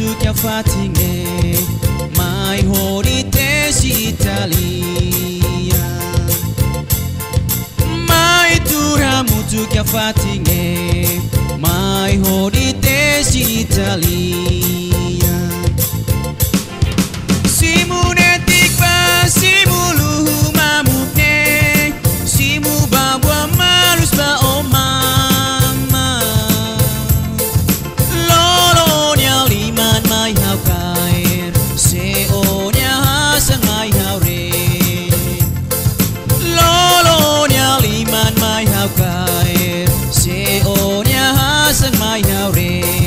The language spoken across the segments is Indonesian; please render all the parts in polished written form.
mutu kia fatinge mai hori tesi Italia mai tura mutu kia fatinge mai hori tesi Italia simunetik ba simulu mamukne simu babwa malus ba o mama lolonya liman mai hau kair seonya hasang mai hau re lolonya liman mai hau kair seonya hasang mai hau re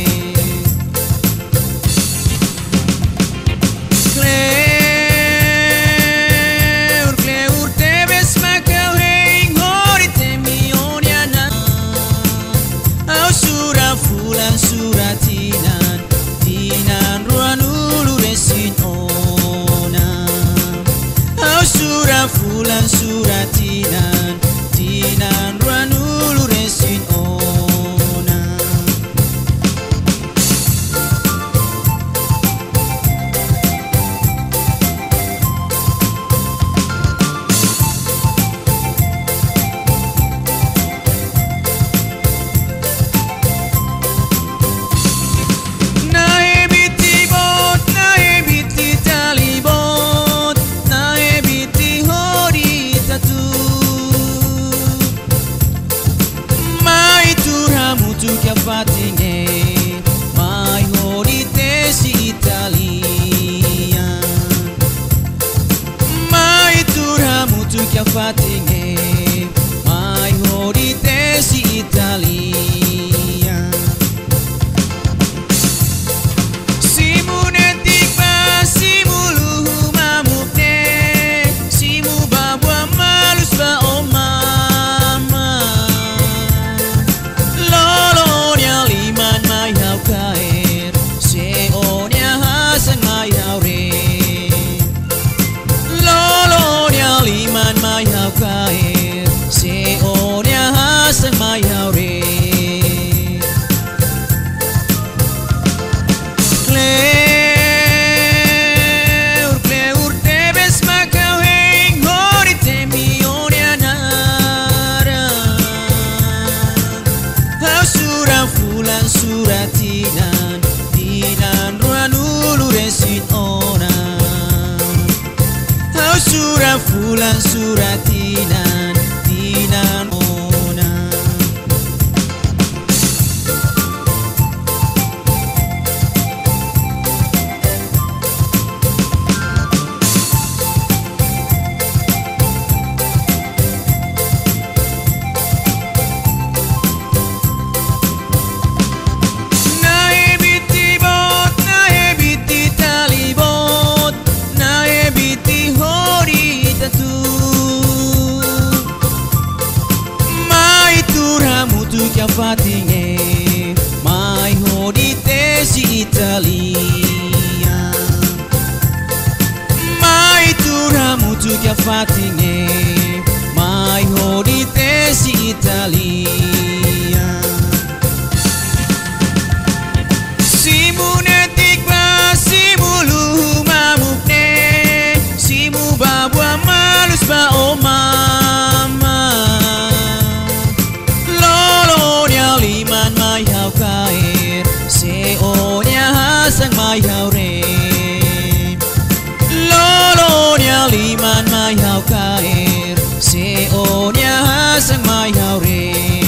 suratinan tinan ruanulu resin ona au sura fulan suratinan tinan ruanulu resin ona mutu kia fatinge mai hori tesi Italia mai tura mutu kia fatinge mai hori tesi Italia simunetik ba simulu mamukne simu babwa malus ba o mama mai hau kair seonya hasang mai hau re lolonya liman mai hau kair seonya hasang mai hau re kleur tebes makau heng hori temionya nara hau surau fulan suratinan tinan ruanulu resin ona au sura fulan suratinan tinan ona mutu kia fatinge mai hori tesi Italia mai tura mutu kia fatinge mai hori tesi Italia simunetik ba simulu mamukne simu babwa malus ba o mama liman mai hau kair seonya hasang mai hau re lolonya liman mai hau kair seonya hasang mai hau re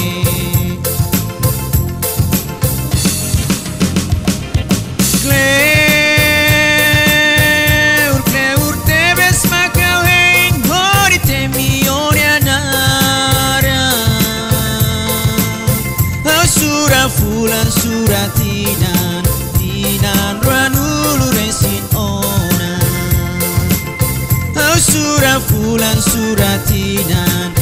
kleur tebes makau heng hori temionya nara sura fulan suratinan tinan ruanulu resin ona au sura fulan suratinan